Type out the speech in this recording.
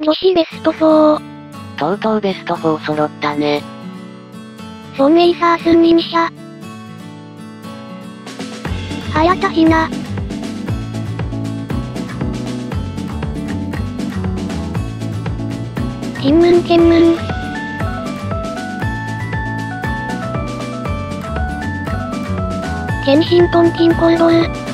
女子ベスト4。 とうとうベスト4揃ったね。 ソンエイサースンシャ。早田ひな。キンムンケンムン。ケンシントン・キンコルドル。